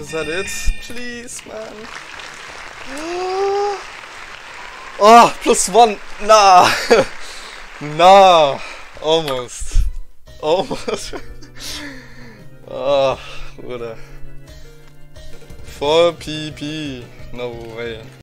Is that it? Please, man. Oh, +1. Nah. Nah. Almost. Almost. Oh, Bruder. Voll PP. No way.